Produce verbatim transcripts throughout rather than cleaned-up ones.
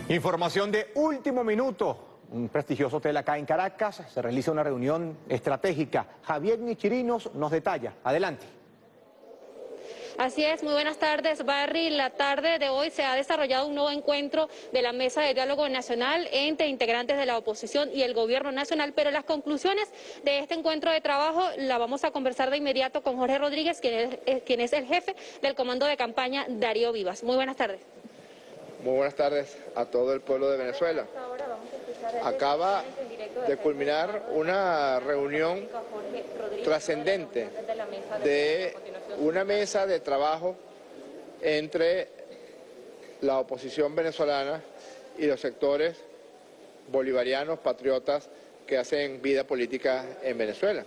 Información de último minuto. Un prestigioso hotel acá en Caracas. Se realiza una reunión estratégica. Javier Nichirinos nos detalla. Adelante. Así es, muy buenas tardes, Barry. La tarde de hoy se ha desarrollado un nuevo encuentro de la Mesa de Diálogo Nacional entre integrantes de la oposición y el Gobierno Nacional, pero las conclusiones de este encuentro de trabajo la vamos a conversar de inmediato con Jorge Rodríguez, quien es, quien es el jefe del Comando de Campaña Darío Vivas. Muy buenas tardes. Muy buenas tardes a todo el pueblo de Venezuela. Acaba de culminar una reunión trascendente de una mesa de trabajo entre la oposición venezolana y los sectores bolivarianos, patriotas que hacen vida política en Venezuela.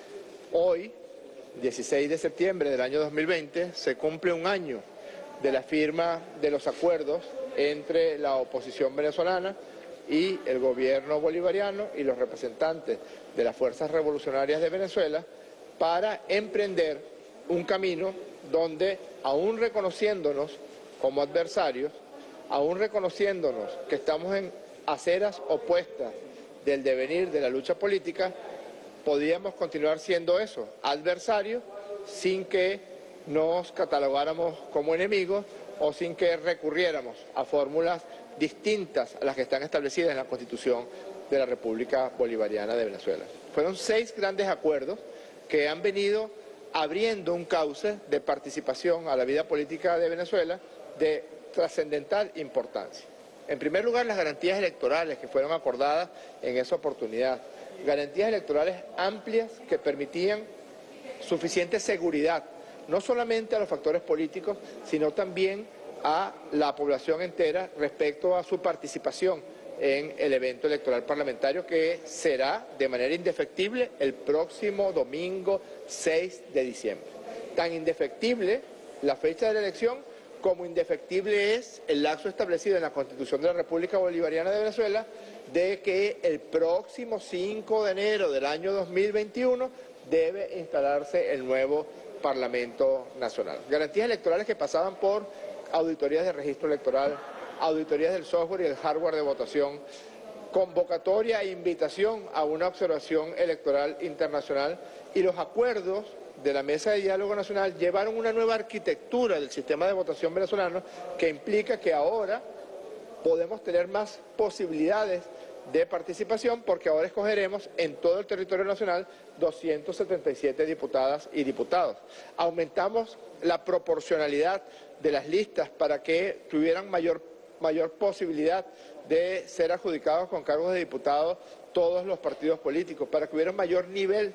Hoy, dieciséis de septiembre del año dos mil veinte, se cumple un año de la firma de los acuerdos entre la oposición venezolana y el gobierno bolivariano y los representantes de las fuerzas revolucionarias de Venezuela para emprender un camino donde, aún reconociéndonos como adversarios, aún reconociéndonos que estamos en aceras opuestas del devenir de la lucha política, podíamos continuar siendo eso, adversarios, sin que nos catalogáramos como enemigos o sin que recurriéramos a fórmulas distintas a las que están establecidas en la Constitución de la República Bolivariana de Venezuela. Fueron seis grandes acuerdos que han venido abriendo un cauce de participación a la vida política de Venezuela de trascendental importancia. En primer lugar, las garantías electorales que fueron acordadas en esa oportunidad. Garantías electorales amplias que permitían suficiente seguridad, no solamente a los factores políticos, sino también a la población entera respecto a su participación en el evento electoral parlamentario que será de manera indefectible el próximo domingo seis de diciembre. Tan indefectible la fecha de la elección como indefectible es el lapso establecido en la Constitución de la República Bolivariana de Venezuela de que el próximo cinco de enero del año dos mil veintiuno debe instalarse el nuevo Parlamento Nacional. Garantías electorales que pasaban por auditorías de registro electoral, auditorías del software y el hardware de votación, convocatoria e invitación a una observación electoral internacional, y los acuerdos de la Mesa de Diálogo Nacional llevaron una nueva arquitectura del sistema de votación venezolano que implica que ahora podemos tener más posibilidades de participación porque ahora escogeremos en todo el territorio nacional doscientas setenta y siete diputadas y diputados. Aumentamos la proporcionalidad de las listas para que tuvieran mayor, mayor posibilidad de ser adjudicados con cargos de diputados todos los partidos políticos, para que hubiera un mayor nivel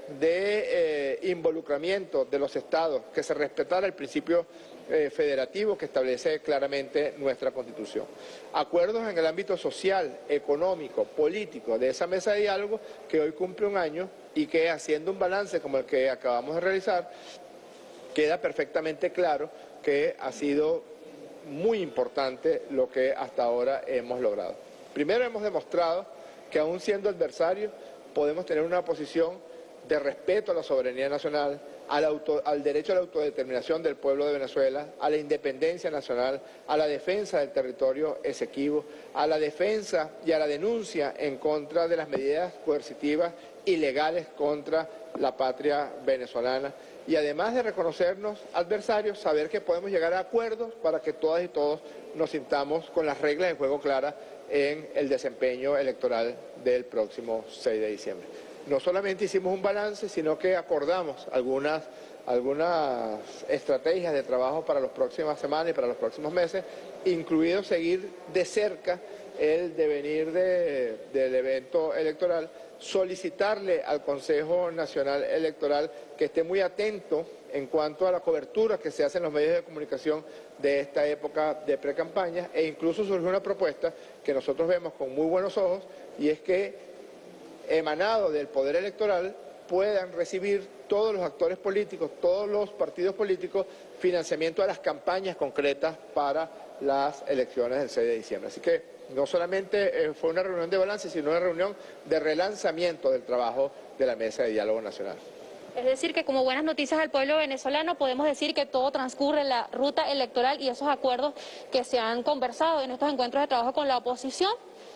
de eh, involucramiento de los estados, que se respetara el principio eh, federativo que establece claramente nuestra Constitución. Acuerdos en el ámbito social, económico, político de esa mesa de diálogo que hoy cumple un año y que, haciendo un balance como el que acabamos de realizar, queda perfectamente claro que ha sido muy importante lo que hasta ahora hemos logrado. Primero, hemos demostrado que, aún siendo adversarios, podemos tener una posición de respeto a la soberanía nacional, al, auto, al derecho a la autodeterminación del pueblo de Venezuela, a la independencia nacional, a la defensa del territorio Esequibo, a la defensa y a la denuncia en contra de las medidas coercitivas ilegales contra la patria venezolana, y además de reconocernos adversarios, saber que podemos llegar a acuerdos para que todas y todos nos sintamos con las reglas de juego claras en el desempeño electoral del próximo seis de diciembre. No solamente hicimos un balance, sino que acordamos algunas, algunas estrategias de trabajo para las próximas semanas y para los próximos meses, incluido seguir de cerca el devenir de, del evento electoral, solicitarle al Consejo Nacional Electoral que esté muy atento en cuanto a la cobertura que se hace en los medios de comunicación de esta época de precampaña, e incluso surgió una propuesta que nosotros vemos con muy buenos ojos, y es que, emanado del Poder Electoral, puedan recibir todos los actores políticos, todos los partidos políticos, financiamiento a las campañas concretas para las elecciones del seis de diciembre. Así que no solamente fue una reunión de balance, sino una reunión de relanzamiento del trabajo de la Mesa de Diálogo Nacional. Es decir, que como buenas noticias al pueblo venezolano podemos decir que todo transcurre en la ruta electoral y esos acuerdos que se han conversado en estos encuentros de trabajo con la oposición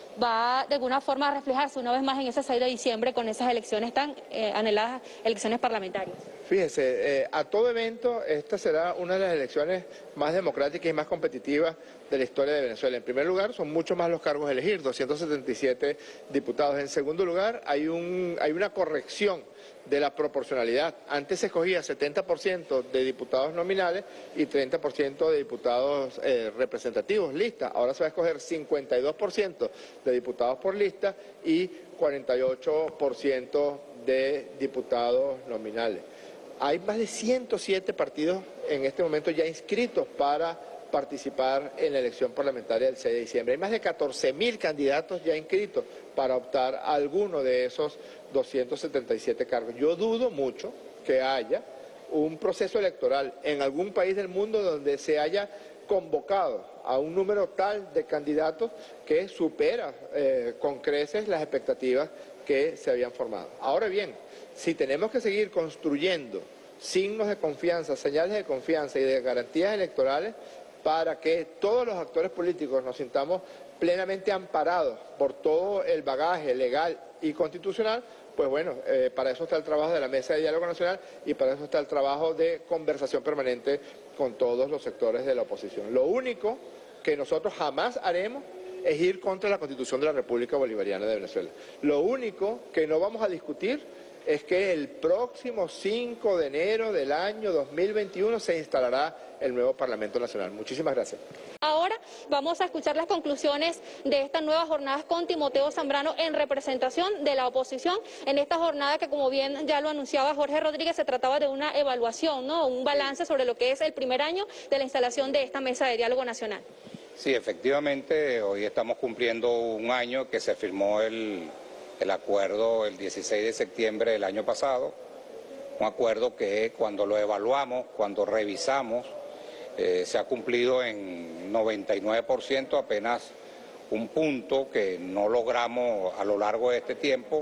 va de alguna forma a reflejarse una vez más en ese seis de diciembre con esas elecciones tan eh, anheladas, elecciones parlamentarias. Fíjese, eh, a todo evento esta será una de las elecciones más democráticas y más competitivas de la historia de Venezuela. En primer lugar, son muchos más los cargos a elegir, doscientos setenta y siete diputados. En segundo lugar, hay, un, hay una corrección de la proporcionalidad. Antes se escogía setenta por ciento de diputados nominales y treinta por ciento de diputados eh, representativos, lista. Ahora se va a escoger cincuenta y dos por ciento de diputados por lista y cuarenta y ocho por ciento de diputados nominales. Hay más de ciento siete partidos en este momento ya inscritos para participar en la elección parlamentaria del seis de diciembre. Hay más de catorce mil candidatos ya inscritos para optar a alguno de esos doscientos setenta y siete cargos. Yo dudo mucho que haya un proceso electoral en algún país del mundo donde se haya convocado a un número tal de candidatos que supera eh, con creces las expectativas que se habían formado. Ahora bien, si tenemos que seguir construyendo signos de confianza, señales de confianza y de garantías electorales para que todos los actores políticos nos sintamos plenamente amparados por todo el bagaje legal y constitucional, pues bueno, eh, para eso está el trabajo de la Mesa de Diálogo Nacional y para eso está el trabajo de conversación permanente con todos los sectores de la oposición. Lo único que nosotros jamás haremos es ir contra la Constitución de la República Bolivariana de Venezuela. Lo único que no vamos a discutir es que el próximo cinco de enero del año dos mil veintiuno se instalará el nuevo Parlamento Nacional. Muchísimas gracias. Ahora vamos a escuchar las conclusiones de estas nuevas jornadas con Timoteo Zambrano en representación de la oposición. En esta jornada que, como bien ya lo anunciaba Jorge Rodríguez, se trataba de una evaluación, ¿no? Un balance sobre lo que es el primer año de la instalación de esta Mesa de Diálogo Nacional. Sí, efectivamente, hoy estamos cumpliendo un año que se firmó el, el acuerdo el dieciséis de septiembre del año pasado, un acuerdo que cuando lo evaluamos, cuando revisamos, eh, se ha cumplido en noventa y nueve por ciento, apenas un punto que no logramos a lo largo de este tiempo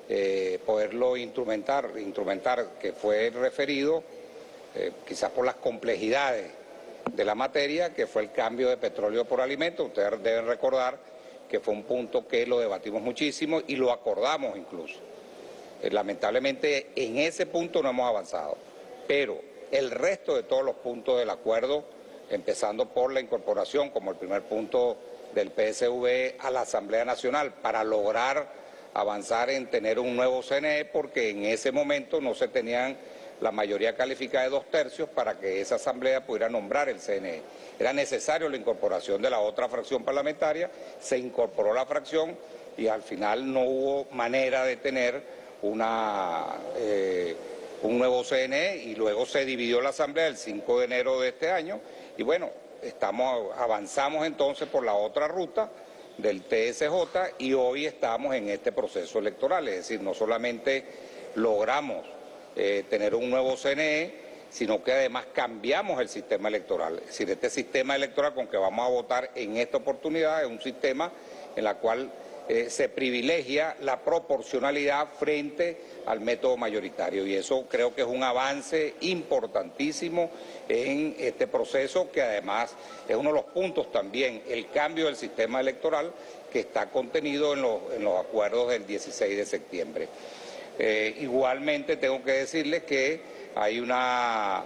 eh, poderlo instrumentar, instrumentar que fue referido eh, quizás por las complejidades de la materia, que fue el cambio de petróleo por alimentos. Ustedes deben recordar que fue un punto que lo debatimos muchísimo y lo acordamos incluso. Eh, lamentablemente en ese punto no hemos avanzado, pero el resto de todos los puntos del acuerdo, empezando por la incorporación como el primer punto del P S V a la Asamblea Nacional para lograr avanzar en tener un nuevo C N E, porque en ese momento no se tenían la mayoría calificada de dos tercios para que esa asamblea pudiera nombrar el C N E. Era necesario la incorporación de la otra fracción parlamentaria, se incorporó la fracción y al final no hubo manera de tener una, eh, un nuevo C N E y luego se dividió la asamblea el cinco de enero de este año y bueno, estamos, avanzamos entonces por la otra ruta del T S J y hoy estamos en este proceso electoral, es decir, no solamente logramos Eh, tener un nuevo C N E, sino que además cambiamos el sistema electoral. Es decir, este sistema electoral con que vamos a votar en esta oportunidad es un sistema en el cual eh, se privilegia la proporcionalidad frente al método mayoritario y eso creo que es un avance importantísimo en este proceso, que además es uno de los puntos también, el cambio del sistema electoral que está contenido en los, en los acuerdos del dieciséis de septiembre. Eh, igualmente tengo que decirles que hay una,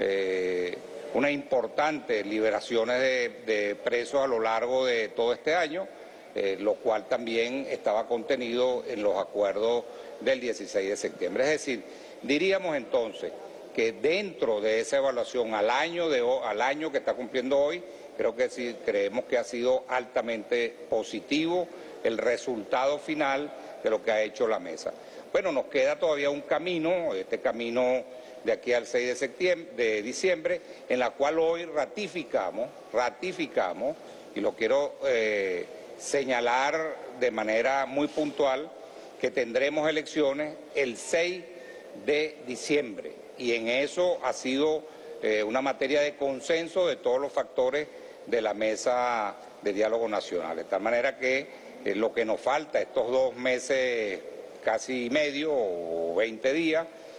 eh, una importante liberaciones de, de presos a lo largo de todo este año, eh, lo cual también estaba contenido en los acuerdos del dieciséis de septiembre. Es decir, diríamos entonces que dentro de esa evaluación al año, de, al año que está cumpliendo hoy, creo que sí, creemos que ha sido altamente positivo el resultado final de lo que ha hecho la mesa. Bueno, nos queda todavía un camino, este camino de aquí al seis de septiembre, de diciembre, en la cual hoy ratificamos, ratificamos, y lo quiero eh, señalar de manera muy puntual, que tendremos elecciones el seis de diciembre, y en eso ha sido eh, una materia de consenso de todos los factores de la Mesa de Diálogo Nacional, de tal manera que eh, lo que nos falta, estos dos meses casi medio o veinte días,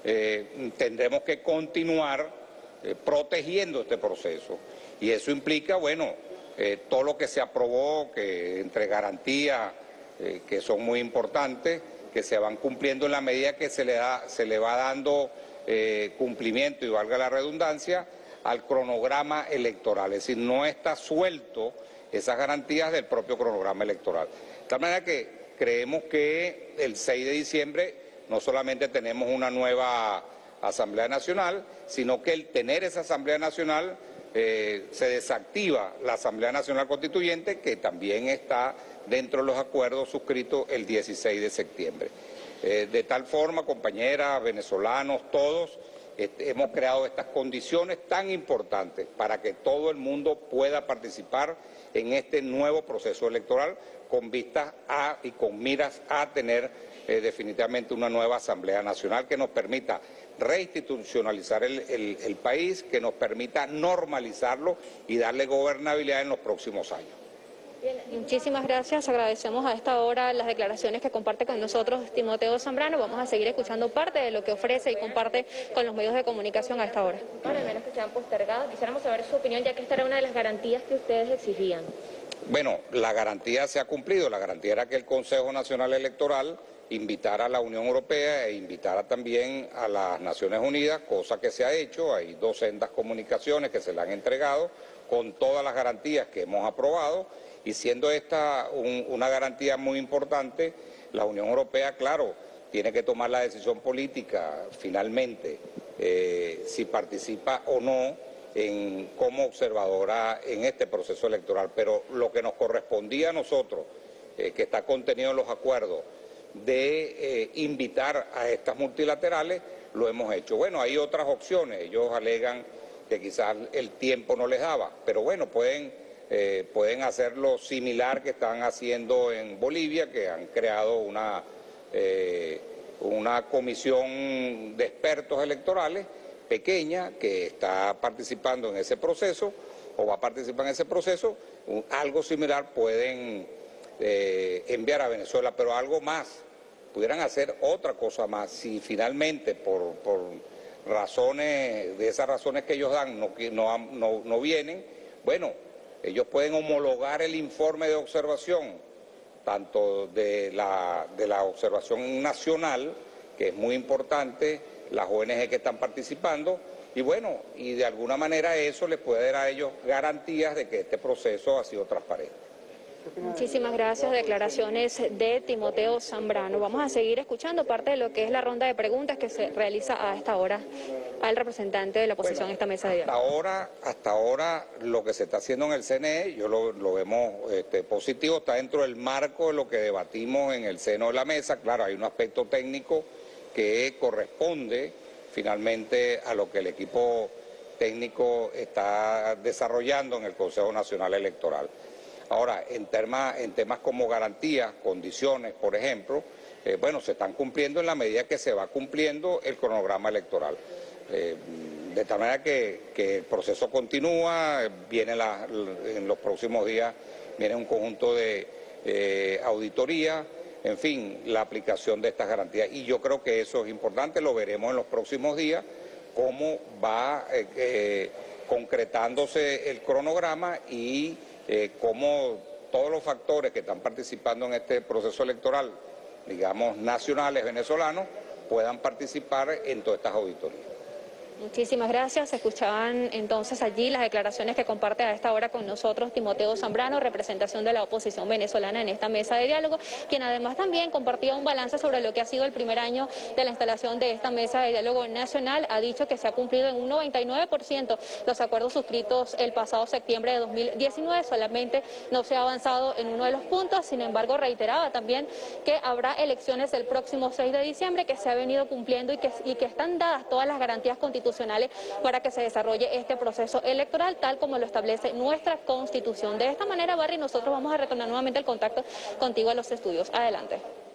eh, tendremos que continuar eh, protegiendo este proceso. Y eso implica, bueno, eh, todo lo que se aprobó, que entre garantías eh, que son muy importantes, que se van cumpliendo en la medida que se le, da, se le va dando eh, cumplimiento, y valga la redundancia, al cronograma electoral. Es decir, no está suelto esas garantías del propio cronograma electoral. De tal manera que creemos que el seis de diciembre no solamente tenemos una nueva Asamblea Nacional, sino que el tener esa Asamblea Nacional eh, se desactiva la Asamblea Nacional Constituyente, que también está dentro de los acuerdos suscritos el dieciséis de septiembre. Eh, de tal forma, compañeras, venezolanos, todos, este, hemos creado estas condiciones tan importantes para que todo el mundo pueda participar en este nuevo proceso electoral con vistas a y con miras a tener eh, definitivamente una nueva Asamblea Nacional que nos permita reinstitucionalizar el, el, el país, que nos permita normalizarlo y darle gobernabilidad en los próximos años. Bien, muchísimas gracias. Agradecemos a esta hora las declaraciones que comparte con nosotros Timoteo Zambrano. Vamos a seguir escuchando parte de lo que ofrece y comparte con los medios de comunicación a esta hora. Para menos que sean postergadas, quisiéramos saber su opinión, ya que esta era una de las garantías que ustedes exigían. Bueno, la garantía se ha cumplido. La garantía era que el Consejo Nacional Electoral invitara a la Unión Europea e invitara también a las Naciones Unidas, cosa que se ha hecho. Hay dos sendas comunicaciones que se le han entregado con todas las garantías que hemos aprobado. Y siendo esta un, una garantía muy importante, la Unión Europea, claro, tiene que tomar la decisión política finalmente, eh, si participa o no en, como observadora en este proceso electoral. Pero lo que nos correspondía a nosotros, eh, que está contenido en los acuerdos, de eh, invitar a estas multilaterales, lo hemos hecho. Bueno, hay otras opciones, ellos alegan que quizás el tiempo no les daba, pero bueno, pueden... Eh, pueden hacer lo similar que están haciendo en Bolivia, que han creado una, eh, una comisión de expertos electorales pequeña que está participando en ese proceso o va a participar en ese proceso. Un, algo similar pueden eh, enviar a Venezuela, pero algo más, pudieran hacer otra cosa más. Si finalmente por, por razones, de esas razones que ellos dan no, no, no, no vienen, bueno, ellos pueden homologar el informe de observación, tanto de la, de la observación nacional, que es muy importante, las O N G que están participando, y bueno, y de alguna manera eso les puede dar a ellos garantías de que este proceso ha sido transparente. Muchísimas gracias. Declaraciones de Timoteo Zambrano. Vamos a seguir escuchando parte de lo que es la ronda de preguntas que se realiza a esta hora al representante de la oposición bueno, en esta mesa de diálogo. Hasta ahora, hasta ahora lo que se está haciendo en el C N E, yo lo, lo vemos este, positivo, está dentro del marco de lo que debatimos en el seno de la mesa. Claro, hay un aspecto técnico que corresponde finalmente a lo que el equipo técnico está desarrollando en el Consejo Nacional Electoral. Ahora, en, tema, en temas como garantías, condiciones, por ejemplo, eh, bueno, se están cumpliendo en la medida que se va cumpliendo el cronograma electoral. Eh, de tal manera que, que el proceso continúa, viene la, en los próximos días viene un conjunto de eh, auditoría, en fin, la aplicación de estas garantías. Y yo creo que eso es importante, lo veremos en los próximos días, cómo va eh, eh, concretándose el cronograma y Eh, cómo todos los factores que están participando en este proceso electoral, digamos, nacionales venezolanos, puedan participar en todas estas auditorías. Muchísimas gracias. Se escuchaban entonces allí las declaraciones que comparte a esta hora con nosotros Timoteo Zambrano, representación de la oposición venezolana en esta mesa de diálogo, quien además también compartía un balance sobre lo que ha sido el primer año de la instalación de esta mesa de diálogo nacional. Ha dicho que se ha cumplido en un noventa y nueve por ciento los acuerdos suscritos el pasado septiembre de dos mil diecinueve, solamente no se ha avanzado en uno de los puntos. Sin embargo, reiteraba también que habrá elecciones el próximo seis de diciembre, que se ha venido cumpliendo y que, y que están dadas todas las garantías constitucionales para que se desarrolle este proceso electoral tal como lo establece nuestra Constitución. De esta manera, Barry, nosotros vamos a retornar nuevamente el contacto contigo a los estudios. Adelante.